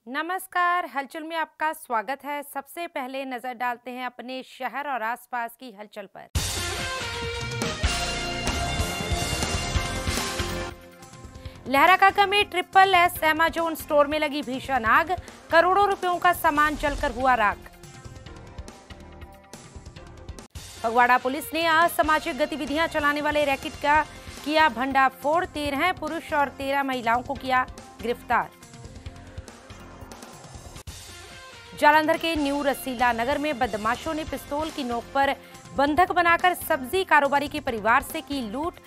नमस्कार, हलचल में आपका स्वागत है। सबसे पहले नजर डालते हैं अपने शहर और आसपास की हलचल पर। लहरागागा में ट्रिपल एस एमेजॉन स्टोर में लगी भीषण आग, करोड़ों रुपयों का सामान जलकर हुआ राख। फगवाड़ा पुलिस ने असामाजिक गतिविधियां चलाने वाले रैकेट का किया भंडाफोड़, 13 पुरुष और 13 महिलाओं को किया गिरफ्तार। जालंधर के न्यू रसीला नगर में बदमाशों ने पिस्तौल की नोक पर बंधक बनाकर सब्जी कारोबारी के परिवार से की लूट।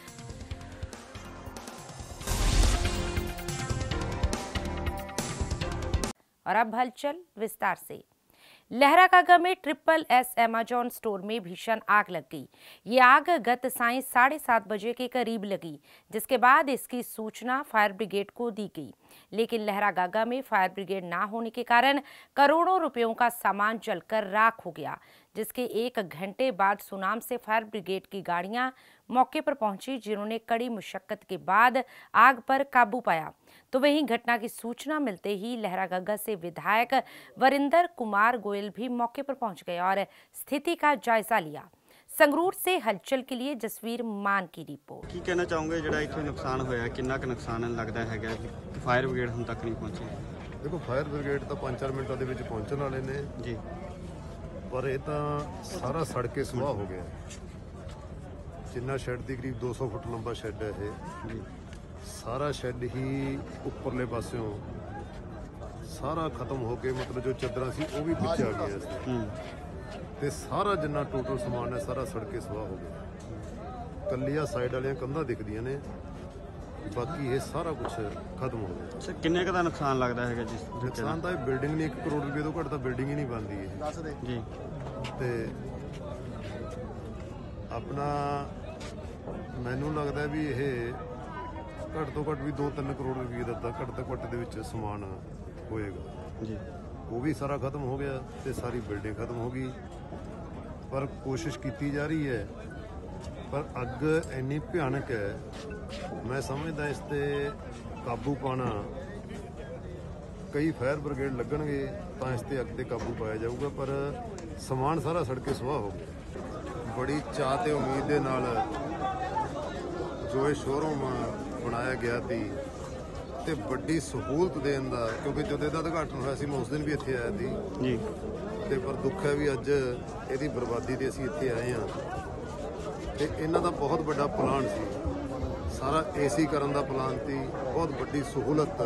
और अब हलचल विस्तार से। लहरागागा में ट्रिपल एस एमेजॉन स्टोर में भीषण आग लग गई। ये आग गत सायं 7:30 बजे के करीब लगी, जिसके बाद इसकी सूचना फायर ब्रिगेड को दी गई, लेकिन लहरागागा में फायर ब्रिगेड ना होने के कारण करोड़ों रुपयों का सामान जलकर राख हो गया, जिसके 1 घंटे बाद सुनाम से फायर ब्रिगेड की गाड़ियां मौके पर पहुंची, जिन्होंने कड़ी मुशक्कत के बाद आग पर काबू पाया। तो वहीं घटना की सूचना मिलते ही लहरागागा से विधायक वरिंदर कुमार गोयल भी मौके पर पहुंच गए और स्थिति का जायजा लिया। संगरूर से हलचल के लिए जसवीर मान की रिपोर्ट। की कहना चाहूंगे ਜਿਹੜਾ ਇੱਥੇ ਨੁਕਸਾਨ ਹੋਇਆ ਕਿੰਨਾ ਕੁ ਨੁਕਸਾਨ ਲੱਗਦਾ ਹੈਗਾ ਕਿ ਫਾਇਰ ਬ੍ਰਿਗੇਡ ਹੁਣ ਤੱਕ ਨਹੀਂ ਪਹੁੰਚੀ? ਦੇਖੋ ਫਾਇਰ ਬ੍ਰਿਗੇਡ ਤਾਂ 5-4 ਮਿੰਟਾਂ ਦੇ ਵਿੱਚ ਪਹੁੰਚਣ ਵਾਲੇ ਨੇ ਜੀ, ਪਰ ਇਹ ਤਾਂ ਸਾਰਾ ਸੜ ਕੇ ਸੁਆਹ ਹੋ ਗਿਆ। ਜਿੰਨਾ ਸ਼ੈੱਡ ਦੀ ਕਰੀਬ 200 ਫੁੱਟ ਲੰਬਾ ਸ਼ੈੱਡ ਹੈ ਇਹ ਜੀ, ਸਾਰਾ ਸ਼ੈੱਡ ਹੀ ਉੱਪਰਲੇ ਪਾਸਿਓਂ ਸਾਰਾ ਖਤਮ ਹੋ ਕੇ ਮਤਲਬ ਜੋ ਚਾਦਰਾਂ ਸੀ ਉਹ ਵੀ ਵਿੱਚ ਆ ਗਈਆਂ ਸੀ ਤੇ ਸਾਰਾ ਜਿੰਨਾ ਟੋਟਲ ਸਮਾਨ ਹੈ ਸਾਰਾ ਸੜ ਕੇ ਸੁਆਹ ਹੋ ਗਿਆ। ਕੱਲੀਆਂ ਸਾਈਡ ਵਾਲੀਆਂ ਕੰਧਾਂ ਦਿਖਦੀਆਂ ਨੇ, ਬਾਕੀ ਇਹ ਸਾਰਾ ਕੁਝ ਖਤਮ ਹੋ ਗਿਆ। ਅੱਛਾ, ਕਿੰਨੇ ਕੁ ਦਾ ਨੁਕਸਾਨ ਲੱਗਦਾ ਹੈਗਾ ਜੀ? ਨੁਕਸਾਨ ਤਾਂ ਇਹ ਬਿਲਡਿੰਗ ਨਹੀਂ, 1 ਕਰੋੜ ਰੁਪਏ ਤੋਂ ਘੱਟ ਤਾਂ ਬਿਲਡਿੰਗ ਹੀ ਨਹੀਂ ਬਣਦੀ ਇਹ ਜੀ। ਤੇ ਆਪਣਾ ਮੈਨੂੰ ਲੱਗਦਾ ਵੀ ਇਹ ਘੱਟ ਤੋਂ ਘੱਟ ਵੀ 2-3 ਕਰੋੜ ਰੁਪਏ ਦਾ ਤਾਂ ਘੱਟ ਤੋਂ ਘੱਟ ਦੇ ਵਿੱਚ ਸਮਾਨ ਹੋਏਗਾ ਜੀ। ਉਹ ਵੀ ਸਾਰਾ ਖਤਮ ਹੋ ਗਿਆ ਤੇ ਸਾਰੀ ਬਿਲਡਿੰਗ ਖਤਮ ਹੋ ਗਈ। ਪਰ ਕੋਸ਼ਿਸ਼ ਕੀਤੀ ਜਾ ਰਹੀ ਹੈ, ਪਰ ਅੱਗ ਇੰਨੀ ਭਿਆਨਕ ਹੈ, ਮੈਂ ਸਮਝਦਾ ਇਸ ਤੇ ਕਾਬੂ ਪਾਣਾ ਕਈ ਫਾਇਰ ਬ੍ਰਿਗੇਡ ਲੱਗਣਗੇ ਤਾਂ ਇਸ ਤੇ ਅੱਗ ਤੇ ਕਾਬੂ ਪਾਇਆ ਜਾਊਗਾ, ਪਰ ਸਮਾਨ ਸਾਰਾ ਸੜ ਕੇ ਸੁਆਹ ਹੋ ਗਿਆ। ਬੜੀ ਚਾਹ ਤੇ ਉਮੀਦ ਦੇ ਨਾਲ ਜੋ ਇਹ ਸ਼ੋਰੂਮ ਬਣਾਇਆ ਗਿਆ ਸੀ ਤੇ ਵੱਡੀ ਸਹੂਲਤ ਦੇਣ ਦਾ, ਕਿਉਂਕਿ ਜਦੋਂ ਇਹਦਾ ਉਦਘਾਟਨ ਹੋਇਆ ਸੀ ਮੈਂ ਉਸ ਦਿਨ ਵੀ ਇੱਥੇ ਆਇਆ ਸੀ ਜੀ, ਤੇ ਪਰ ਦੁੱਖ ਹੈ ਵੀ ਅੱਜ ਇਹਦੀ ਬਰਬਾਦੀ ਤੇ ਅਸੀਂ ਇੱਥੇ ਆਏ ਹਾਂ। ਤੇ ਇਹਨਾਂ ਦਾ ਬਹੁਤ ਵੱਡਾ ਪਲਾਨ ਸੀ, ਸਾਰਾ ਏਸੀ ਕਰਨ ਦਾ ਪਲਾਨ ਸੀ, ਬਹੁਤ ਵੱਡੀ ਸਹੂਲਤ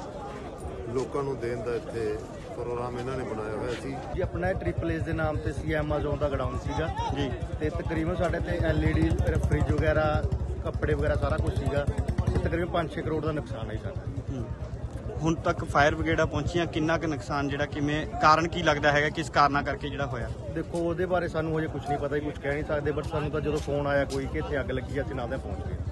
ਲੋਕਾਂ ਨੂੰ ਦੇਣ ਦਾ ਇੱਥੇ ਪ੍ਰੋਗਰਾਮ ਇਹਨਾਂ ਨੇ ਬਣਾਇਆ ਹੋਇਆ ਸੀ ਜੀ। ਆਪਣਾ ਟ੍ਰਿਪਲ ਐਸ ਦੇ ਨਾਮ ਤੇ ਸੀ ਐਮਾਜ਼ੋਨ ਦਾ ਗਡਾਊਨ ਸੀਗਾ ਜੀ, ਤੇ ਤਕਰੀਬਨ ਸਾਡੇ ਤੇ LED ਫ੍ਰਿਜ ਵਗੈਰਾ, ਕੱਪੜੇ ਵਗੈਰਾ ਸਾਰਾ ਕੁਝ ਸੀਗਾ। ਤਕਰੀਬਨ 5-6 ਕਰੋੜ ਦਾ ਨੁਕਸਾਨ ਹੈ ਸਾਡਾ। ਹੁਣ ਤੱਕ ਫਾਇਰ ਬ੍ਰਿਗੇਡਾਂ ਪਹੁੰਚੀਆਂ, ਕਿੰਨਾ ਕੁ ਨੁਕਸਾਨ ਜਿਹੜਾ, ਕਿਵੇਂ ਕਾਰਨ ਕੀ ਲੱਗਦਾ ਹੈਗਾ, ਕਿਸ ਕਾਰਨਾਂ ਕਰਕੇ ਜਿਹੜਾ ਹੋਇਆ? ਦੇਖੋ ਉਹਦੇ ਬਾਰੇ ਸਾਨੂੰ ਹਜੇ ਕੁਝ ਨਹੀਂ ਪਤਾ, ਕੁਝ ਕਹਿ ਨਹੀਂ ਸਕਦੇ, ਬਟ ਸਾਨੂੰ ਤਾਂ ਜਦੋਂ ਫੋਨ ਆਇਆ ਕੋਈ ਕਿ ਇੱਥੇ ਅੱਗ ਲੱਗੀ, ਅਸੀਂ ਨਾਲ ਦੇ ਪਹੁੰਚ गए।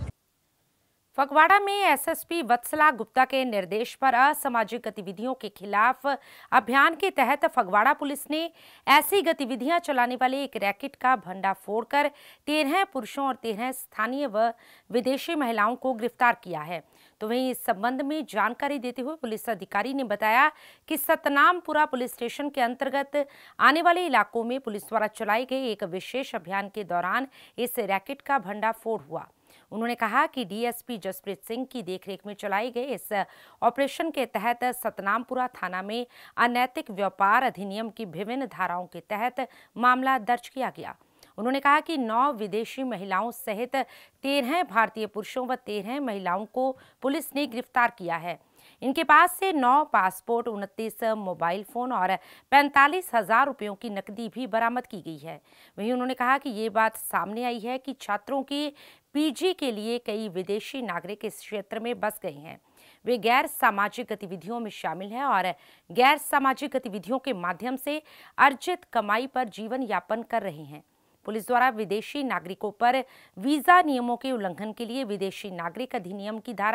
फगवाड़ा में एसएसपी वत्सला गुप्ता के निर्देश पर असामाजिक गतिविधियों के खिलाफ अभियान के तहत फगवाड़ा पुलिस ने ऐसी गतिविधियां चलाने वाले एक रैकेट का भंडाफोड़ कर 13 पुरुषों और 13 स्थानीय व विदेशी महिलाओं को गिरफ्तार किया है। तो वहीं इस संबंध में जानकारी देते हुए पुलिस अधिकारी ने बताया कि सतनामपुरा पुलिस स्टेशन के अंतर्गत आने वाले इलाकों में पुलिस द्वारा चलाए गए एक विशेष अभियान के दौरान इस रैकेट का भंडाफोड़ हुआ। उन्होंने कहा कि डीएसपी जसप्रीत सिंह की देखरेख में चलाए गए इस ऑपरेशन के तहत सतनामपुरा थाना में अनैतिक व्यापार अधिनियम की विभिन्न धाराओं के तहत मामला दर्ज किया गया। उन्होंने कहा कि 9 विदेशी महिलाओं सहित 13 भारतीय पुरुषों व 13 महिलाओं को पुलिस ने गिरफ्तार किया है। इनके पास से 9 पासपोर्ट, 29 मोबाइल फोन और 45,000 रुपयों की नकदी भी बरामद की गई है। वहीं उन्होंने कहा कि ये बात सामने आई है कि छात्रों की पीजी के लिए कई विदेशी नागरिक इस क्षेत्र में बस गए हैं। वे गैर सामाजिक गतिविधियों में शामिल हैं और गैर सामाजिक गतिविधियों के माध्यम से अर्जित कमाई पर जीवन यापन कर रहे हैं। पुलिस द्वारा विदेशी नागरिकों पर वीजा नियमों के उल्लंघन के लिए विदेशी नागरिक अधिनियम की धारा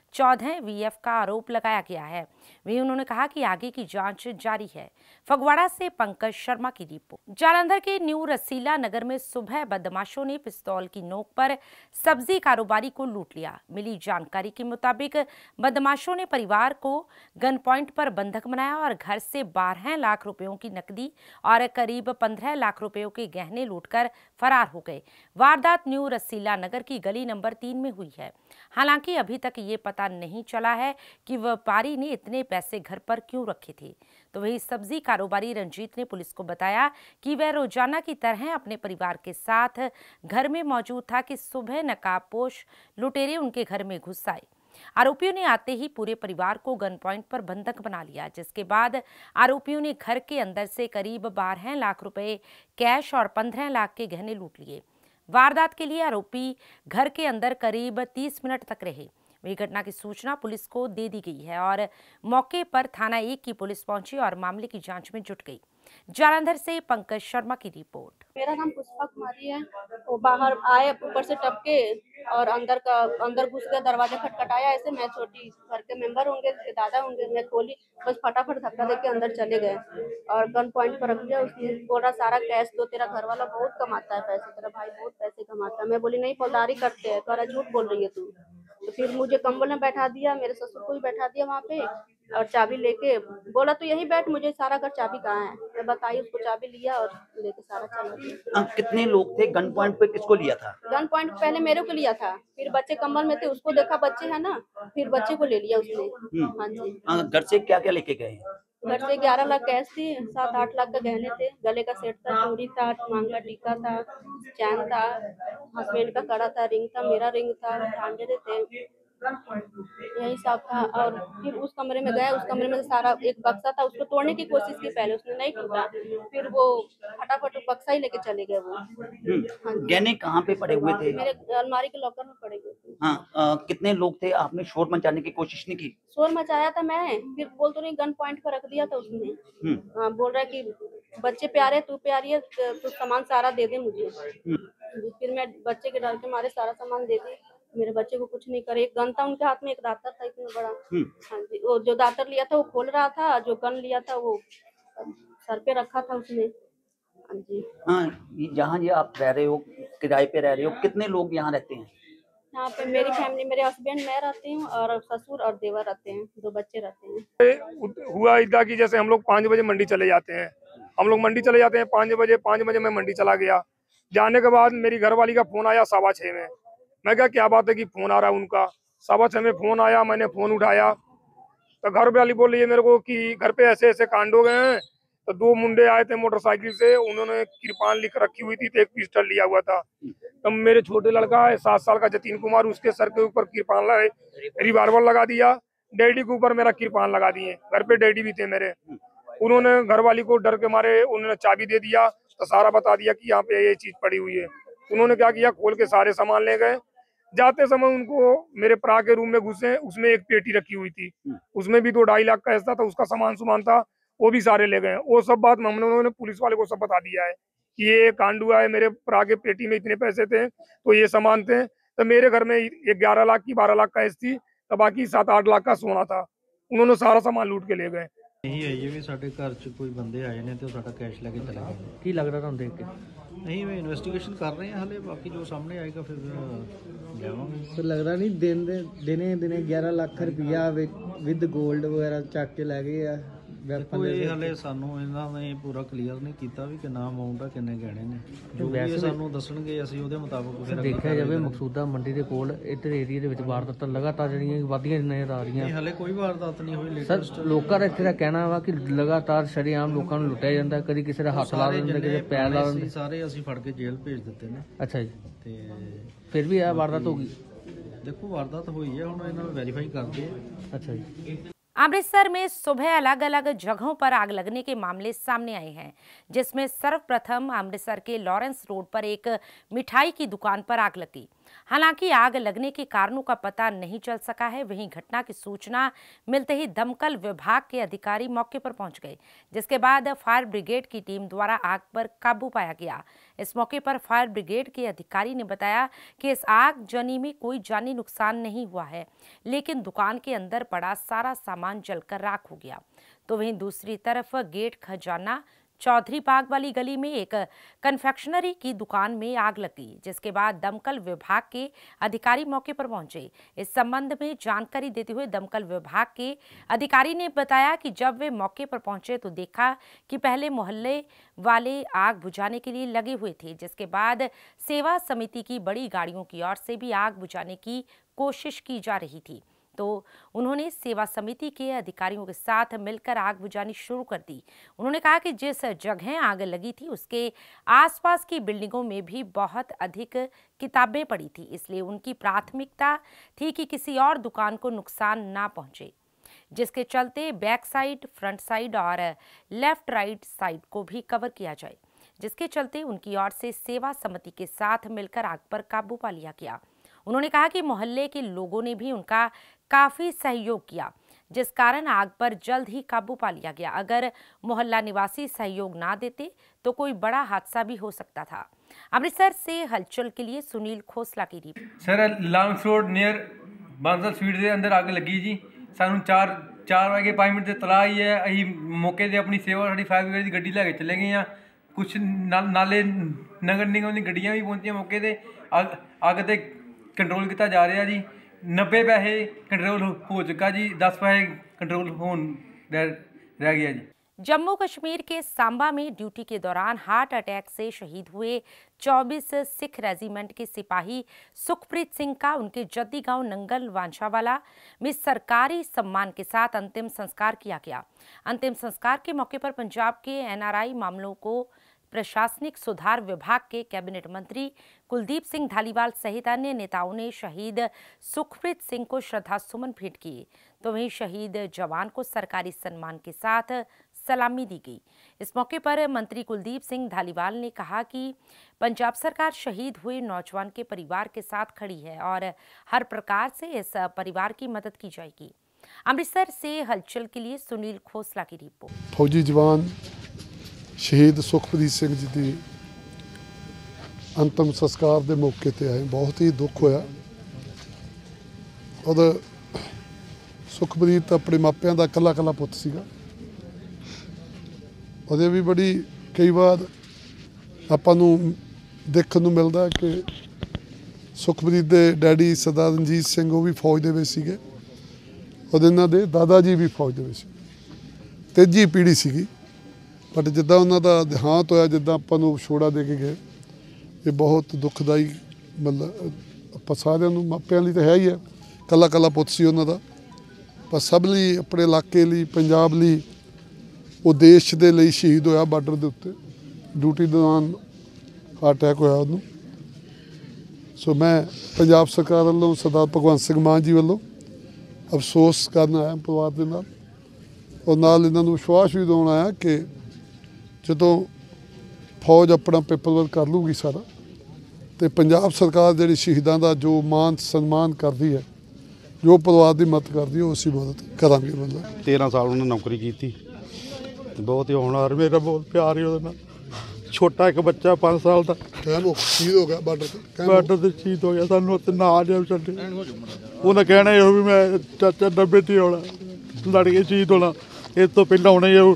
14 VF का आरोप लगाया गया है। वहीं उन्होंने कहा कि आगे की जांच जारी है। फगवाड़ा से पंकज शर्मा की रिपोर्ट। जालंधर के न्यू रसीला नगर में सुबह बदमाशों ने पिस्तौल की नोक पर सब्जी कारोबारी को लूट लिया। मिली जानकारी के मुताबिक बदमाशों ने परिवार को गन पॉइंट पर बंधक बनाया और घर से 12 लाख रुपयों की नकदी और करीब 15 लाख रुपयों के गहने लूटकर फरार हो गए। वारदात न्यू रसीला नगर की गली नंबर 3 में हुई है। हालांकि अभी तक ये पता नहीं चला है कि व्यापारी ने इतने पैसे घर पर क्यों रखे थे। तो वही सब्जी कारोबारी रंजीत ने पुलिस को बताया कि वह रोजाना की तरह अपने परिवार के साथ घर में मौजूद था कि सुबह नकाबपोश लुटेरे उनके घर में घुस आए। आरोपियों ने आते ही पूरे परिवार को गन पॉइंट पर बंधक बना लिया, जिसके बाद आरोपियों ने घर के अंदर से करीब 12 लाख रुपए कैश और 15 लाख के गहने लूट लिए। वारदात के लिए आरोपी घर के अंदर करीब 30 मिनट तक रहे। वही घटना की सूचना पुलिस को दे दी गई है और मौके पर थाना 1 की पुलिस पहुंची और मामले की जांच में जुट गई। जालंधर से पंकज शर्मा की रिपोर्ट। मेरा नाम पुष्पा कुमारी है। वो बाहर आए ऊपर से टपके और अंदर घुस गए, दरवाजा खटखटाया। ऐसे मैं छोटी घर के मेंबर होंगे, दादा होंगे, मैं खोली, बस फटाफट धक्का देके अंदर चले गए और गन पॉइंट पर रख दिया। उसने बोला सारा कैश दो, तेरा घर वाला बहुत कमाता है पैसे, तेरा भाई बहुत पैसे कमाता है। मैं बोली नहीं, फौजदारी करते हैं। कह रहा झूठ बोल रही है तू। तो फिर मुझे कंबल में बैठा दिया, मेरे ससुर को भी बैठा दिया वहाँ पे और चाबी लेके बोला तू यहीं बैठ, मुझे सारा घर चाबी कहाँ है मैं बताई। उसको चाबी लिया और लेके सारा चला गया। कितने लोग थे? गन पॉइंट पे किसको लिया था? गन पॉइंट पहले मेरे को लिया था, फिर बच्चे कंबल में थे, उसको देखा बच्चे है ना, फिर बच्चे को ले लिया उसने। हाँ जी। घर से क्या क्या लेके गए? घर से 11 लाख कैश थी, 7-8 लाख का गहने थे, गले का सेट था, चूड़ी था, मांग का टीका था, चैन था, हस्बैंड का कड़ा था, रिंग था, मेरा रिंग था, झांझरे थे, यही सब था। और फिर उस कमरे में गए, उस कमरे में सारा एक बक्सा था, उसको तोड़ने की कोशिश की, पहले उसने नहीं टूटा, फिर वो फटाफट बक्सा ही लेके चले गए वो। हाँ, गहने कहाँ पे पड़े हुए थे? मेरे अलमारी के लॉकर में पड़े हुए थे। हाँ, कितने लोग थे? आपने शोर मचाने की कोशिश नहीं की? शोर मचाया था मैं, फिर बोल तो नहीं, गन पॉइंट पर रख दिया था उसने। हाँ, बोल रहा है कि बच्चे प्यारे, तू प्यारी है, तो सामान सारा दे दे मुझे। फिर मैं बच्चे के डर के मारे सारा सामान दे दी। मेरे बच्चे को कुछ नहीं करे। एक गन था उनके हाथ में, एक दातर था इतना बड़ा। हाँ जी, वो जो दातर लिया था वो खोल रहा था, जो गन लिया था वो सर पे रखा था उसने। हाँ जी। हाँ, जहाँ ये आप रह रहे हो, किराए पे रह रहे हो, कितने लोग यहाँ रहते हैं? यहाँ पे मेरी फैमिली, मेरे हस्बैंड, मैं रहती हूँ और ससुर और देवर रहते हैं, 2 बच्चे रहते हैं। हुआ इतना कि जैसे हम लोग 5 बजे मंडी चले जाते हैं, 5 बजे मैं मंडी चला गया। जाने के बाद मेरी घरवाली का फोन आया 6:15 में। मैं क्या बात है कि फोन आ रहा है उनका। 6:15 में फोन आया, मैंने फोन उठाया तो घर वाली बोल रही है मेरे को कि घर पे ऐसे ऐसे कांड हो गए हैं। तो 2 मुंडे आए थे मोटरसाइकिल से, उन्होंने कृपान लिख रखी हुई थी, तो एक पिस्टल लिया हुआ था। तब मेरे छोटे लड़का है 7 साल का जतीन कुमार, उसके सर के ऊपर कृपान रिवाल्वर लगा दिया, डैडी के ऊपर मेरा कृपान लगा दिए। घर पे डैडी भी थे मेरे। उन्होंने घरवाली को डर के मारे उन्होंने चाबी दे दिया, तो सारा बता दिया कि यहाँ पे ये चीज पड़ी हुई है। उन्होंने क्या किया, खोल के सारे सामान ले गए। जाते समय उनको मेरे परा के रूम में घुसे, उसमें एक पेटी रखी हुई थी, उसमें भी 2-2.5 लाख का हिस्सा था, उसका सामान था, वो भी सारे ले गए। वो सब बात उन्होंने पुलिस वाले को सब बता दिया है कि ये कांड हुआ है, मेरे परा के पेटी में इतने पैसे थे, तो ये सामान थे। तो मेरे घर में 11 लाख की 12 लाख का हिस्सा थी, तो बाकी 7-8 लाख का सोना था। उन्होंने सारा सामान लूट के ले गए। यही है ये भी साढ़े घर च कोई बंदे आए ने तो साढ़ा कैश लेके चले गए। की लग रहा था देख के? नहीं, मैं इन्वेस्टिगेशन कर रहे हैं हाले, बाकी जो सामने आएगा फिर जावांगे। तो लग रहा नहीं दिने 11 लाख रुपया विद गोल्ड वगैरह चक के लै गए आ। देखो ये हाले सानू इन्होंने पूरा क्लीयर नहीं किया भी कितना अमाउंट है, किन्ने गहने ने, जो भी सानू दसणगे ਅਸੀਂ ਉਹਦੇ ਮੁਤਾਬਕ ਫਿਰ देखा जाए मकसूदा मंडी के कोल इधर एरिया ਦੇ ਵਿੱਚ ਵਾਰਦਾਤਾਂ लगातार ਜਿਹੜੀਆਂ ਵਧੀਆਂ ਨਜ਼ਰ ਆ ਰਹੀਆਂ। नहीं हाले कोई वारदात नहीं हुई। ਸਰ ਲੋਕਾਂ ਦਾ ਇੱਥੇ ਦਾ ਕਹਿਣਾ ਵਾ ਕਿ ਲਗਾਤਾਰ ਸ਼ਰੇਆਮ ਲੋਕਾਂ ਨੂੰ ਲੁੱਟਿਆ ਜਾਂਦਾ, ਕਦੀ ਕਿਸੇ ਦਾ ਹੱਥ ਲਾ ਦਿੰਦੇ, ਕਿਸੇ ਪੈਰ ਲਾ ਦਿੰਦੇ। ਸਾਰੇ ਅਸੀਂ ਫੜ ਕੇ ਜੇਲ੍ਹ ਭੇਜ ਦਿੱਤੇ ਨੇ। ਅੱਛਾ ਜੀ, ਤੇ ਫਿਰ ਵੀ ਇਹ ਵਾਰਦਾਤ ਹੋ ਗਈ? ਦੇਖੋ ਵਾਰਦਾਤ ਹੋਈ है, ਹੁਣ ਇਹਨਾਂ ਨੂੰ ਵੈਰੀਫਾਈ ਕਰਦੇ ਆ। अच्छा जी। अमृतसर में सुबह अलग अलग जगहों पर आग लगने के मामले सामने आए हैं, जिसमें सर्वप्रथम अमृतसर के लॉरेंस रोड पर एक मिठाई की दुकान पर आग लगी। हालांकि आग लगने के कारणों का पता नहीं चल सका है। वहीं घटना की सूचना मिलते ही दमकल विभाग के अधिकारी मौके पर पहुंच गए, जिसके बाद फायर ब्रिगेड की टीम द्वारा आग पर काबू पाया गया। इस मौके पर फायर ब्रिगेड के अधिकारी ने बताया कि इस आगजनी में कोई जानी नुकसान नहीं हुआ है, लेकिन दुकान के अंदर पड़ा सारा सामान जलकर राख हो गया। तो वहीं दूसरी तरफ गेट खजाना चौधरी बाग वाली गली में एक कन्फेक्शनरी की दुकान में आग लगी, जिसके बाद दमकल विभाग के अधिकारी मौके पर पहुंचे। इस संबंध में जानकारी देते हुए दमकल विभाग के अधिकारी ने बताया कि जब वे मौके पर पहुंचे तो देखा कि पहले मोहल्ले वाले आग बुझाने के लिए लगे हुए थे, जिसके बाद सेवा समिति की बड़ी गाड़ियों की ओर से भी आग बुझाने की कोशिश की जा रही थी। तो उन्होंने सेवा समिति के अधिकारियों के साथ मिलकर आग बुझानी शुरू कर दी। उन्होंने कहा कि जिस जगह आग लगी थी उसके आसपास की बिल्डिंगों में भी बहुत अधिक किताबें पड़ी थी, इसलिए उनकी प्राथमिकता थी कि किसी और दुकान को नुकसान ना पहुंचे, जिसके चलते बैक साइड, फ्रंट साइड और लेफ्ट राइट साइड को भी कवर किया जाए, जिसके चलते उनकी ओर से सेवा समिति के साथ मिलकर आग पर काबू पा लिया गया। उन्होंने कहा कि मोहल्ले के लोगों ने भी उनका काफी सहयोग किया, जिस कारण आग पर जल्द ही काबू पा लिया गया। अगर मोहल्ला निवासी सहयोग ना देते तो कोई बड़ा हादसा भी हो सकता था। अमृतसर से हलचल के लिए सुनील खोसला की report. Sir, long road near Bansal sweet के अंदर आग लगी जी। सानू 4:05 मिनट से तला ही है। अं मौके से अपनी सेवा साड़ी फायर ब्रिगेड की गड्डी लैके चले गए हैं। कुछ नाले नगर निगम की गड्डियां भी पहुंची मौके से। अग ते कंट्रोल किया जा रहा जी। 90 पैसे कंट्रोल हो चुका जी, 10 पैसे कंट्रोल रह गया जी। जम्मू कश्मीर के सांबा में ड्यूटी के दौरान हार्ट अटैक से शहीद हुए 24 सिख रेजिमेंट के सिपाही सुखप्रीत सिंह का उनके जद्दी गांव नंगल वांछावाला में सरकारी सम्मान के साथ अंतिम संस्कार किया गया। अंतिम संस्कार के मौके पर पंजाब के NRI मामलों को प्रशासनिक सुधार विभाग के कैबिनेट मंत्री कुलदीप सिंह धालीवाल सहित अन्य नेताओं ने शहीद सुखप्रीत सिंह को श्रद्धासुमन भेंट किए। तो वहीं शहीद जवान को सरकारी सम्मान के साथ सलामी दी गई। इस मौके पर मंत्री कुलदीप सिंह धालीवाल ने कहा कि पंजाब सरकार शहीद हुए नौजवान के परिवार के साथ खड़ी है और हर प्रकार से इस परिवार की मदद की जाएगी। अमृतसर से हलचल के लिए सुनील खोसला की रिपोर्ट। फौजी जवान शहीद सुखप्रीत सिंह जी की अंतिम संस्कार के मौके पर आए, बहुत ही दुख होया। और सुखप्रीत अपने मापिਆਂ ਦਾ ਕੱਲਾ ਪੁੱਤ ਸੀਗਾ। ਉਹਦੇ भी बड़ी कई बार ਆਪਾਂ ਨੂੰ ਦੇਖਣ ਨੂੰ ਮਿਲਦਾ ਕਿ ਸੁਖਪ੍ਰੀਤ ਦੇ ਡੈਡੀ ਸਰਦਾਰ ਰਣਜੀਤ ਸਿੰਘ ਉਹ ਵੀ ਫੌਜ ਦੇ ਵਿੱਚ ਸੀਗੇ। ਉਹਦੇ ਇਹਨਾਂ ਦੇ ਦਾਦਾ ਜੀ ਵੀ ਫੌਜ ਦੇ ਵਿੱਚ, ਤੀਜੀ ਪੀੜ੍ਹੀ ਸੀਗੀ। बट जिदा उन्होंने देहांत होया, जिदा आपां नूं विछोड़ा दे के गए, ये बहुत दुखदाई। मतलब आप सारिਆਂ ਨੂੰ मापिਆਂ ਲਈ तो है ही है, ਕੱਲਾ पुੱਤ ਸੀ ਉਹਨਾਂ ਦਾ, पर सब ਲਈ अपने इलाके ਲਈ, पंजाब ਲਈ, वो देश ਦੇ ਲਈ शहीद होया बार्डर ਦੇ ਉੱਤੇ। ड्यूटी दौरान हार्ट अटैक होया ਉਹਨੂੰ। सो मैं पंजाब सरकार ਵੱਲੋਂ सरदार भगवंत सिंह मान जी ਵੱਲੋਂ अफसोस करन आया परिवार ਦੇ ਨਾਲ, और नाल इन्हां नूं विश्वास भी दिवाउण आया कि ਜਦੋਂ फौज अपना पेपर वर्क कर लूगी सारा, तो पंजाब सरकार जिहड़ी शहीदां दा जो मान सन्मान करती है, जो परिवार की मदद करती है, उसी मदद करांगे। मतलब 13 साल उन्होंने नौकरी की थी, बहुत ही होनहार, मेरा बहुत प्यार ही उहदे नाल। छोटा एक बच्चा 5 साल का शहीद हो गया बार्डर से शहीद हो गया। सानू उत्ते ना लिया छड्डे, उन्हें कहना यो भी मैं चाचा 90 ती होना, लड़के शहीद होना। इस तो पहला उन्हें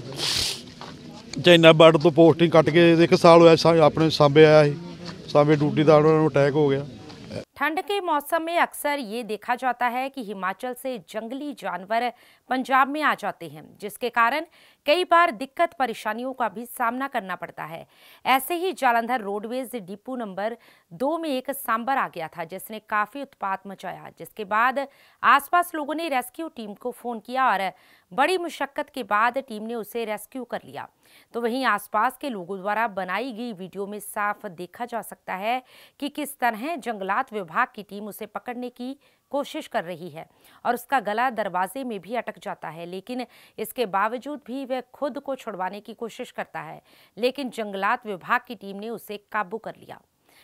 चाइना बार्डर तो पोस्टिंग कट के 1 साल होया अपने सांबे आया ही, सांबे ड्यूटी का उन्होंने अटैक हो गया। ठंड के मौसम में अक्सर ये देखा जाता है कि हिमाचल से जंगली जानवर पंजाब में आ जाते हैं, जिसके कारण कई बार दिक्कत परेशानियों का भी सामना करना पड़ता है। ऐसे ही जालंधर रोडवेज डिपो नंबर 2 में एक सांबर आ गया था, जिसने काफी उत्पात मचाया, जिसके बाद आसपास लोगों ने रेस्क्यू टीम को फोन किया और बड़ी मुशक्कत के बाद टीम ने उसे रेस्क्यू कर लिया। तो वहीं आसपास के लोगों द्वारा बनाई गई वीडियो में साफ देखा जा सकता है कि किस तरह जंगलात विभाग की टीम उसे पकड़ने की कोशिश कर रही है और उसका गला दरवाजे में भी अटक जाता है, लेकिन इसके बावजूद भी वह खुद को छुड़वाने की कोशिश करता है, लेकिन जंगलात विभाग की टीम ने उसे काबू कर लिया।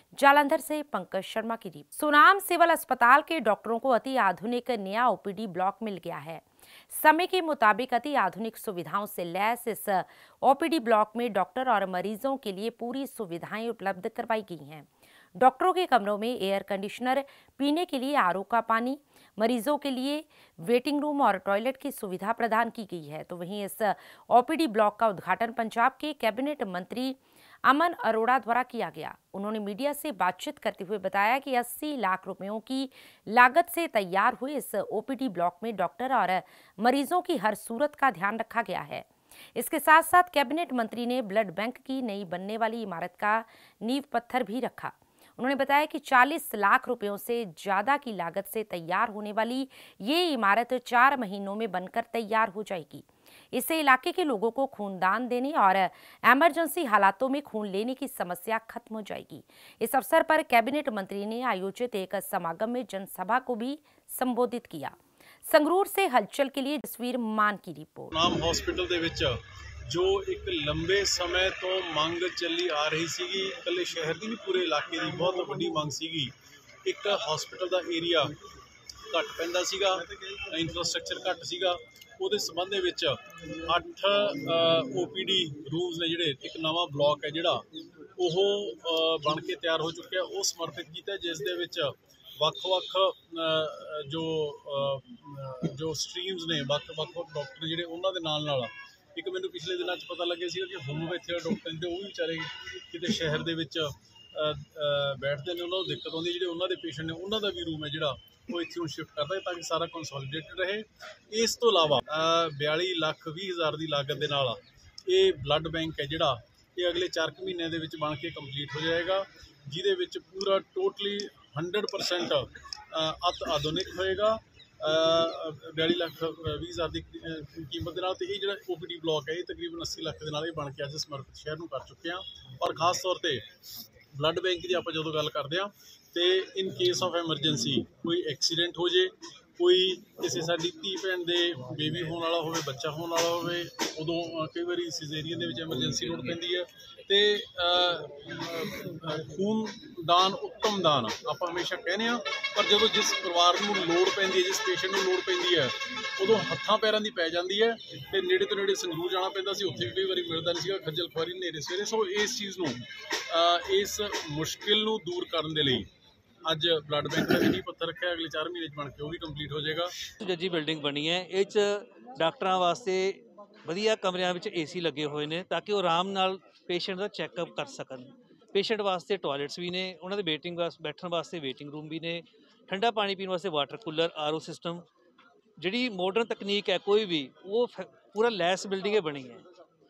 जालंधर से पंकज शर्मा की रिपोर्ट। सुनाम सिविल अस्पताल के डॉक्टरों को अति आधुनिक नया ओपीडी ब्लॉक मिल गया है। समय के मुताबिक अति आधुनिक सुविधाओं से लैस इस ओपीडी ब्लॉक में डॉक्टर और मरीजों के लिए पूरी सुविधाएं उपलब्ध करवाई गई हैं। डॉक्टरों के कमरों में एयर कंडीशनर, पीने के लिए आरओ का पानी, मरीजों के लिए वेटिंग रूम और टॉयलेट की सुविधा प्रदान की गई है। तो वहीं इस ओपीडी ब्लॉक का उद्घाटन पंजाब के कैबिनेट मंत्री अमन अरोड़ा द्वारा किया गया। उन्होंने मीडिया से बातचीत करते हुए बताया कि 80 लाख रुपयों की लागत से तैयार हुए इस ओपीडी ब्लॉक में डॉक्टर और मरीजों की हर सूरत का ध्यान रखा गया है। इसके साथ साथ कैबिनेट मंत्री ने ब्लड बैंक की नई बनने वाली इमारत का नींव पत्थर भी रखा। उन्होंने बताया कि 40 लाख रुपयों से ज्यादा की लागत से तैयार होने वाली ये इमारत 4 महीनों में बनकर तैयार हो जाएगी। इससे इलाके के लोगों को खूनदान देने और इमरजेंसी हालातों में खून लेने की समस्या खत्म हो जाएगी। इस अवसर पर कैबिनेट मंत्री ने आयोजित एक समागम में जनसभा को भी संबोधित किया। संगरूर से हलचल के लिए तस्वीर मान की रिपोर्ट। नाम हॉस्पिटल ਦੇ ਵਿੱਚ जो एक लंबे समय तो मंग चली आ रही सीगी, इकल्ले शहर की नहीं पूरे इलाके की बहुत वड्डी मंग सीगी। एक हॉस्पिटल का एरिया घट पैंदा सीगा, इंफ्रास्ट्रक्चर घट सीगा। ਉਹਦੇ ਸੰਬੰਧ ਦੇ ਵਿੱਚ 8 OPD रूम्स ने ਜਿਹੜੇ एक नवा ब्लॉक है ਜਿਹੜਾ ਉਹ बन के तैयार हो चुका है, ਉਹ समर्पित ਕੀਤਾ जिस ਦੇ ਵਿੱਚ ਵੱਖ-ਵੱਖ जो स्ट्रीम्स ने ਵੱਖ-ਵੱਖ डॉक्टर ਜਿਹੜੇ ਉਹਨਾਂ ਦੇ ਨਾਲ एक मैंने पिछले दिनों पता लगे कि होम्योपैथी डॉक्टर जो भी बेचारे कितने शहर के बैठते हैं, उन्होंने दिक्कत आती है, जो उन्होंने पेशेंट ने उन्होंने भी रूम है जोड़ा वो इतने शिफ्ट करता है ताकि सारा कंसोलीडेटेड रहे। इस तो इलावा 42,20,000 की लागत के नाल ये ब्लड बैंक है जोड़ा ये अगले 4 महीनों के बन के कंप्लीट हो जाएगा, जिदे पूरा टोटली 100% अत आधुनिक होएगा। 42,20,000 की कीमत के नाल ते ये जिहड़ा OPD ब्लॉक है ये तकरीबन 80 लाख के नाल बन के अज समर्पित शहर में कर चुके हैं। और खास तौर पर ब्लड बैंक की आप जो गल करते हैं तो इन केस ऑफ एमरजेंसी कोई एक्सीडेंट हो जाए, कोई किसी साडी धी भैन दे बेबी होने वाला हो, बच्चा होने वाला हो, उदों कई बार सिजेरियन दे विच एमरजेंसी लोड़ पैंदी है तो खूनदान उत्तम दान आप हमेशा कहने हैं, पर जो जिस परिवार को लोड़ पैंदी है, जिस पेशेंट को लोड़ पैंदी है उदों हत्थां पैरां दी पै जांदी है तो नेड़े तो नेड़े संगरूर जाना पैंदा सी, उत्थे भी कई बार मिलदा नहीं सीगा, खज्जल खुआरी नेरे सवेरे। सो इस चीज़ नूं इस मुश्किल नूं दूर करन दे लई ਅੱਜ ब्लड बैंक का भी पत्थर रखा, अगले 4 महीने बन के वो भी कंप्लीट हो जाएगा। जजी बिल्डिंग बनी है, ये डॉक्टरां वास्ते वधिया कमरियां विच AC लगे हुए हैं ताकि वो आराम नाल पेशेंट का चैकअप कर सकन। पेशेंट वास्ते टॉयलेट्स भी ने, उन्होंने वेटिंग बैठने वास्ते वेटिंग रूम भी ने, ठंडा पानी पीने वास्ते वाटर कूलर, RO सिस्टम, जिहड़ी मॉडर्न तकनीक है कोई भी वो पूरा लैस बिल्डिंग बनी है।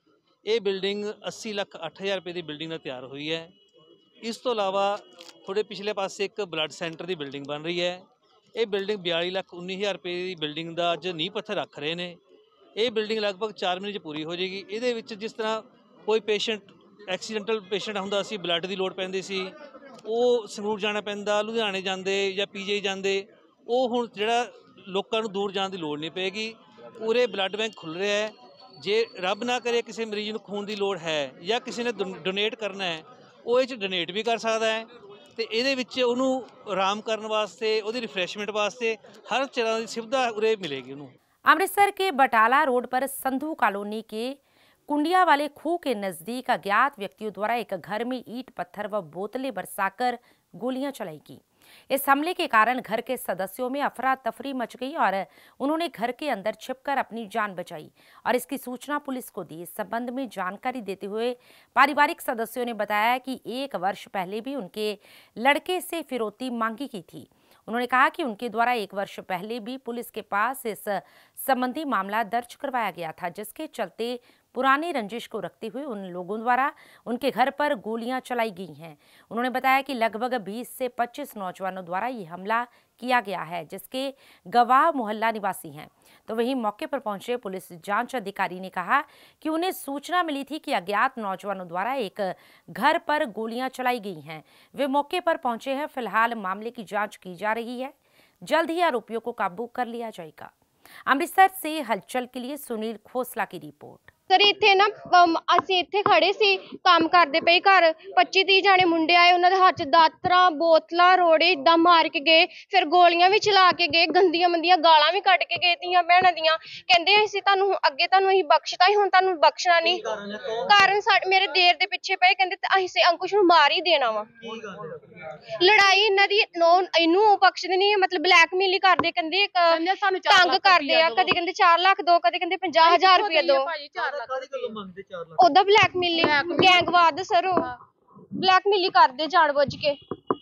ये बिल्डिंग 80,08,000 रुपये की बिल्डिंग तैयार हुई है। इस तो इलावा थोड़े पिछले पासे एक ब्लड सेंटर की बिल्डिंग बन रही है। ये बिल्डिंग 42,19,000 रुपये की बिल्डिंग का अज नींह पत्थर रख रहे हैं। ये बिल्डिंग लगभग 4 महीने पूरी हो जाएगी। ये जिस तरह कोई पेशेंट एक्सीडेंटल पेशेंट होंदा सी, ब्लड की लोड़ पैंदी सी, वो संगरूर जाना पैंदा, लुधियाने जाते या PGI जाते, वो हुण जिहड़ा लोकां नूं दूर जाने की लोड़ नहीं पेगी। पूरे ब्लड बैंक खुल रहा है। जे रब ना करे किसी मरीज नूं खून की लोड़ है या किसी ने डोनेट करना है वो ये डोनेट भी कर सकता है, तो ये आराम करने वास्ते उहदी रिफ्रैशमेंट वास्ते हर तरह की सुविधा उरे मिलेगी उन्होंने। अमृतसर के बटाला रोड पर संधू कॉलोनी के कुंडिया वाले खूह के नजदीक अज्ञात व्यक्तियों द्वारा एक घर में ईंट पत्थर व बोतलें बरसाकर गोलियां चलाई गई। इस हमले के कारण घर के सदस्यों में अफरा तफरी मच गई और उन्होंने घर के अंदर छिपकर अपनी जान बचाई और इसकी सूचना पुलिस को दी। इस संबंध में जानकारी देते हुए पारिवारिक सदस्यों ने बताया कि 1 वर्ष पहले भी उनके लड़के से फिरौती मांगी की थी। उन्होंने कहा कि उनके द्वारा 1 वर्ष पहले भी पुलिस के पास इस संबंधी मामला दर्ज करवाया गया था, जिसके चलते पुरानी रंजिश को रखते हुए उन लोगों द्वारा उनके घर पर गोलियां चलाई गई हैं। उन्होंने बताया कि लगभग 20 से 25 नौजवानों द्वारा ये हमला किया गया है, जिसके गवाह मोहल्ला निवासी हैं। तो वहीं मौके पर पहुंचे पुलिस जांच अधिकारी ने कहा कि उन्हें सूचना मिली थी कि अज्ञात नौजवानों द्वारा एक घर पर गोलियां चलाई गई हैं। वे मौके पर पहुंचे हैं। फिलहाल मामले की जांच की जा रही है। जल्द ही आरोपियों को काबू कर लिया जाएगा। अमृतसर से हलचल के लिए सुनील खोसला की रिपोर्ट। ਸਰ ਇੱਥੇ ਨਾ ਅਸੀਂ ਇੱਥੇ ਖੜੇ ਸੀ ਕੰਮ ਕਰਦੇ ਪਏ ਘਰ 25-30 ਜਾਣੇ ਮੁੰਡੇ ਆਏ ਉਹਨਾਂ ਦੇ ਹੱਥ 'ਚ ਦਾਤਰਾਂ ਬੋਤਲਾਂ ਰੋੜੇ ਇਦਾਂ ਮਾਰ ਕੇ ਗਏ ਫਿਰ ਗੋਲੀਆਂ ਵੀ ਚਲਾ ਕੇ ਗਏ ਗੰਦੀਆਂ ਮੰਦੀਆਂ ਗਾਲਾਂ ਵੀ ਕੱਢ ਕੇ ਗਏ ਧੀਆਂ ਭੈਣਾਂ ਦੀਆਂ ਕਹਿੰਦੇ ਅਸੀਂ ਤੁਹਾਨੂੰ ਅੱਗੇ ਤੁਹਾਨੂੰ ਅਸੀਂ ਬਖਸ਼ਤਾ ਹੀ ਹੁਣ ਤੁਹਾਨੂੰ ਬਖਸ਼ਣਾ ਨਹੀਂ ਕਾਰਨ ਮੇਰੇ ਦੇਰ ਦੇ ਪਿੱਛੇ ਪਏ ਕਹਿੰਦੇ ਅਸੀਂ ਅੰਕੁਸ਼ ਨੂੰ ਮਾਰ ਹੀ ਦੇਣਾ ਵਾ ਲੜਾਈ ਇਹਨਾਂ ਦੀ ਇਹਨੂੰ ਉਹ ਬਖਸ਼ਦੇ ਨਹੀਂ ਮਤਲਬ ਬਲੈਕਮੇਲ ਹੀ ਕਰਦੇ ਕਹਿੰਦੇ ਤੰਗ ਕਰਦੇ ਆ ਕਦੇ ਕਹਿੰਦੇ 4 ਲੱਖ ਦੋ ਕਦੇ ਕਹਿੰਦੇ 50,000 ਰੁਪਏ ਦੋ ਉਹਦਾ ਬਲੈਕਮੇਲਿੰਗ ਗੈਂਗਵਾਰ ਸਰ ਉਹ ਬਲੈਕਮੇਲਿੰਗ ਕਰਦੇ ਜਾਣਬੁੱਝ ਕੇ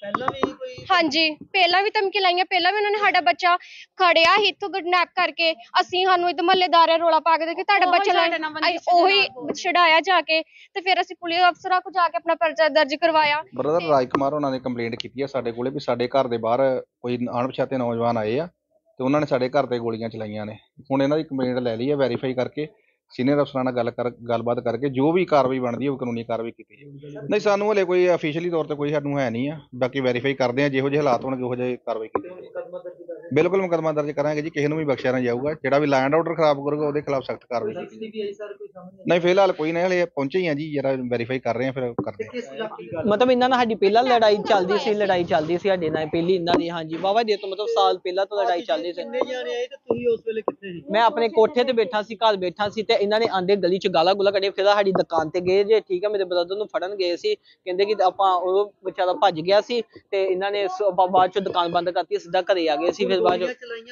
ਹਾਂਜੀ ਪਹਿਲਾਂ ਵੀ ਧਮਕੀ ਲਾਈਆਂ ਪਹਿਲਾਂ ਵੀ ਉਹਨਾਂ ਨੇ ਸਾਡਾ ਬੱਚਾ ਖੜਿਆ ਸੀ ਇੱਥੋਂ ਕਿਡਨੈਪ ਕਰਕੇ ਸਾਨੂੰ ਇਹਦੇ ਮਹੱਲੇਦਾਰਾਂ ਰੋਲਾ ਪਾ ਕੇ ਕਿ ਤੁਹਾਡਾ ਬੱਚਾ ਉਹੀ ਛਡਾਇਆ ਜਾ ਕੇ ਤੇ ਫਿਰ ਅਸੀਂ ਪੁਲਿਸ ਅਫਸਰਾਂ ਕੋਲ ਜਾ ਕੇ ਆਪਣਾ ਪਰਚਾ ਦਰਜ ਕਰਵਾਇਆ। ਬ੍ਰਦਰ ਰਾਜ ਕੁਮਾਰ ਉਹਨਾਂ ਨੇ ਕੰਪਲੇਂਟ ਕੀਤੀ ਹੈ ਸਾਡੇ ਕੋਲੇ ਵੀ ਸਾਡੇ ਘਰ ਦੇ ਬਾਹਰ ਕੋਈ ਅਣਪਛਾਤੇ ਨੌਜਵਾਨ ਆਏ ਆ ਤੇ ਉਹਨਾਂ ਨੇ ਸਾਡੇ ਘਰ ਤੇ ਗੋਲੀਆਂ ਚਲਾਈਆਂ ਨੇ। ਹੁਣ ਇਹਨਾਂ ਦੀ ਕੰਪਲੇਂਟ ਲੈ ਲਈ ਹੈ ਵੈਰੀਫਾਈ ਕਰਕੇ ਸੀਨੀਅਰ ਅਫਸਰਾਂ ਨਾਲ ਗੱਲਬਾਤ ਕਰਕੇ ਜੋ ਵੀ ਕਾਰਵਾਈ ਬਣਦੀ ਹੈ ਉਹ ਕਾਨੂੰਨੀ ਕਾਰਵਾਈ ਕੀਤੀ ਜਾਊਗੀ। ਨਹੀਂ ਸਾਨੂੰ ਹਲੇ ਕੋਈ ਅਫੀਸ਼ੀਅਲੀ ਤੌਰ ਤੇ ਕੋਈ ਸਾਨੂੰ ਹੈ ਨਹੀਂ ਆ ਬਾਕੀ ਵੈਰੀਫਾਈ ਕਰਦੇ ਆ ਜਿਹੋ ਜਿਹੇ ਹਾਲਾਤ ਹੋਣਗੇ ਉਹੋ ਜਿਹੇ ਕਾਰਵਾਈ ਕੀਤੀ ਜਾਊਗੀ। ਬਿਲਕੁਲ ਮੁਕੱਦਮਾ ਦਰਜ ਕਰਾਂਗੇ ਜੀ ਕਿਸੇ ਨੂੰ ਵੀ ਬਖਸ਼ਿਆ ਨਾ ਜਾਊਗਾ ਜਿਹੜਾ ਵੀ ਲੈਂਡ ਆਰਡਰ ਖਰਾਬ ਕਰੂਗਾ ਉਹਦੇ ਖਿਲਾਫ ਸਖਤ ਕਾਰਵਾਈ ਕੀਤੀ ਜਾਊਗੀ। ਨਹੀਂ ਫਿਲਹਾਲ ਕੋਈ ਨਹੀਂ ਹਲੇ ਪਹੁੰਚੇ ਹੀ ਆ ਜੀ ਜਰਾ ਵੈਰੀਫਾਈ ਕਰ ਰਹੇ ਆ ਫਿਰ ਕਰਦੇ ਆ। ਮਤਲਬ ਇਹਨਾਂ ਨਾਲ ਸਾਡੀ ਪਹਿਲਾਂ ਲੜਾਈ ਚੱਲਦੀ ਸੀ ਸਾਡੇ ਨਾਲ ਪਹਿਲੀ ਇਹਨਾਂ ਦੀ ਹਾਂਜੀ ਵਾਵਾ ਦੇ ਤੋਂ ਮਤਲਬ ਸਾਲ ਪਹਿਲਾਂ ਤੋਂ ਲੜਾਈ ਚੱਲਦੀ ਸੀ। ਕਿੰਨੇ ਜਾਣੇ ਆਏ ਤੇ ਤੁਸੀਂ ਉਸ ਵੇਲੇ ਕਿੱਥੇ ਸੀ? ਮੈਂ ਆਪਣੇ ਕੋਠੇ ਤੇ ਬੈਠਾ ਸੀ ਘਰ ਬੈਠਾ ਸੀ ਤੇ ਇਹਨਾਂ ਨੇ ਆਂਦੇ ਗਲੀ ਚ ਗਾਲਾਂ ਗੁਲਾ ਕੱਢੇ ਫਿਰ ਸਾਡੀ ਦੁਕਾਨ ਤੇ ਗਏ ਜੇ ਠੀਕ ਹੈ ਮੇਰੇ ਬ੍ਰਦਰ ਨੂੰ ਫੜਨ ਗਏ ਸੀ ਕਹਿੰਦੇ ਕਿ ਆਪਾਂ ਉਹ ਵਿਚਾਰਾ ਭੱਜ ਗਿਆ ਸੀ ਤੇ ਇਹਨਾਂ ਨੇ ਬਾਅਦ ਚ ਦੁਕਾਨ ਬੰਦ ਕਰਤੀ ਸਿੱਧਾ ਘਰੇ ਆ ਗਏ ਸੀ। ਫਿਰ ਬਾਅਦ